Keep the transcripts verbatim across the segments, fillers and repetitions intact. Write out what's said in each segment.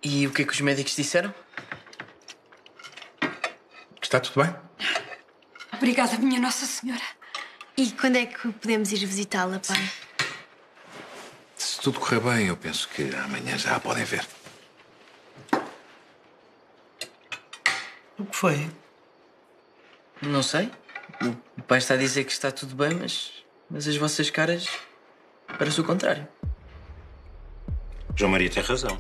E o que é que os médicos disseram? Está tudo bem? Obrigada, minha Nossa Senhora. E quando é que podemos ir visitá-la, pai? Se tudo correr bem, eu penso que amanhã já a podem ver. O que foi? Não sei. O pai está a dizer que está tudo bem, mas, mas as vossas caras parece o contrário. João Maria tem razão.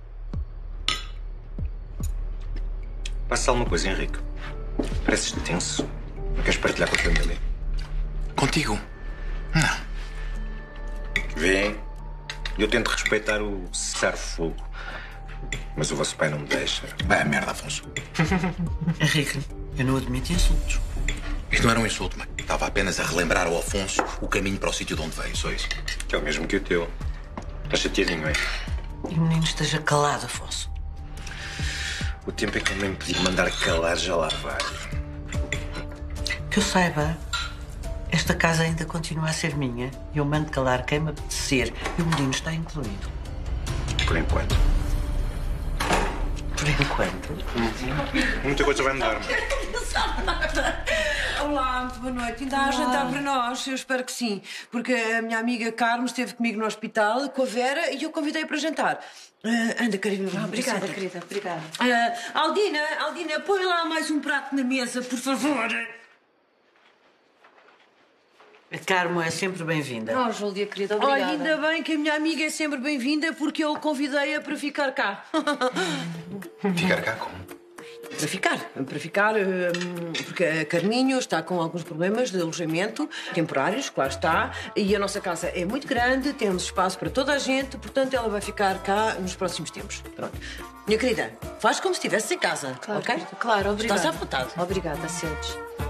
Passa alguma coisa, Henrique. Pareces tenso. Não queres partilhar com a família? Contigo? Não. Vê, eu tento respeitar o cessar-fogo, mas o vosso pai não me deixa. Vai a merda, Afonso. Henrique, eu não admito insultos. Isto não era um insulto, mãe. Estava apenas a relembrar ao Afonso o caminho para o sítio de onde veio, só isso. Que é o mesmo que o teu. Estás chateadinho, é? E o menino esteja calado, Afonso. O tempo em que ele me pediu mandar calar já lá vai. Que eu saiba, esta casa ainda continua a ser minha. Eu mando calar quem me apetecer. E o menino está incluído. Por enquanto. Por enquanto. Muita coisa vai mudar. Olá, muito boa noite. Ainda há jantar para nós? Eu espero que sim. Porque a minha amiga Carmo esteve comigo no hospital com a Vera e eu convidei-a para jantar. Uh, anda, Carina. Ah, obrigada, senta. querida, obrigada. Uh, Aldina, Aldina, põe lá mais um prato na mesa, por favor. A Carmo é sempre bem-vinda. Oh, Júlia, querida, obrigada. Olha, ainda bem que a minha amiga é sempre bem-vinda porque eu convidei-a para ficar cá. Ficar cá como? Para ficar, para ficar, hum, porque a Carminho está com alguns problemas de alojamento temporários, claro está, e a nossa casa é muito grande, temos espaço para toda a gente, portanto ela vai ficar cá nos próximos tempos. Pronto. Minha querida, faz como se estivesse em casa, Claro, ok? querida, claro, obrigada. Estás à vontade. Obrigada, sentes.